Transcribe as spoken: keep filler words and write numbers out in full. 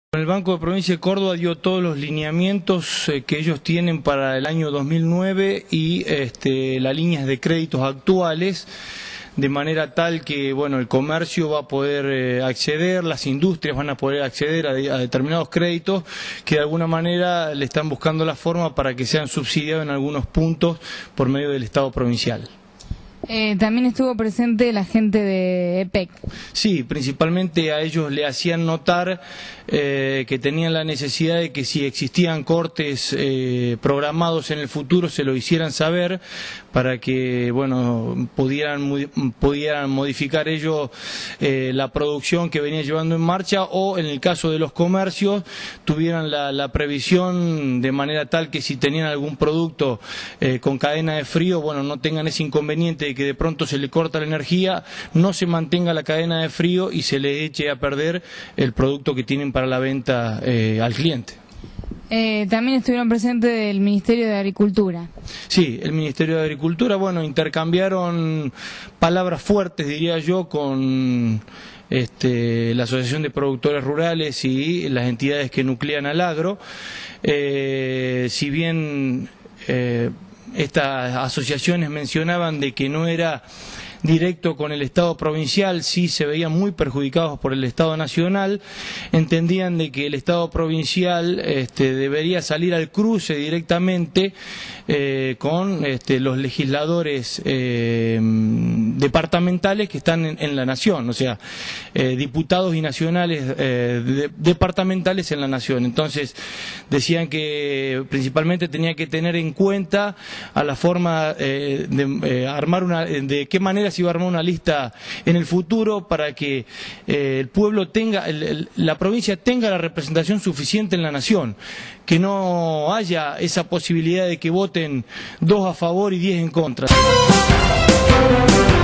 El Banco de Provincia de Córdoba dio todos los lineamientos eh, que ellos tienen para el año dos mil nueve y este, las líneas de créditos actuales, de manera tal que bueno, el comercio va a poder eh, acceder, las industrias van a poder acceder a, de, a determinados créditos que de alguna manera le están buscando la forma para que sean subsidiados en algunos puntos por medio del Estado provincial. Eh, también estuvo presente la gente de E P E C. Sí, principalmente a ellos le hacían notar eh, que tenían la necesidad de que si existían cortes eh, programados en el futuro se lo hicieran saber para que bueno pudieran, pudieran modificar ellos eh, la producción que venía llevando en marcha, o en el caso de los comercios tuvieran la, la previsión de manera tal que si tenían algún producto eh, con cadena de frío, bueno, no tengan ese inconveniente de que de pronto se le corta la energía, no se mantenga la cadena de frío y se le eche a perder el producto que tienen para la venta eh, al cliente. Eh, también estuvieron presentes del Ministerio de Agricultura. Sí, el Ministerio de Agricultura, bueno, intercambiaron palabras fuertes, diría yo, con este, la Asociación de Productores Rurales y las entidades que nuclean al agro. Eh, si bien eh, estas asociaciones mencionaban de que no era directo con el Estado provincial, sí se veían muy perjudicados por el Estado nacional, entendían de que el Estado provincial este, debería salir al cruce directamente eh, con este, los legisladores eh, departamentales que están en, en la nación, o sea, eh, diputados y nacionales eh, de, departamentales en la nación. Entonces decían que principalmente tenía que tener en cuenta a la forma eh, de eh, armar una, de qué manera se iba a armar una lista en el futuro para que eh, el pueblo tenga, el, el, la provincia tenga la representación suficiente en la nación, que no haya esa posibilidad de que voten dos a favor y diez en contra.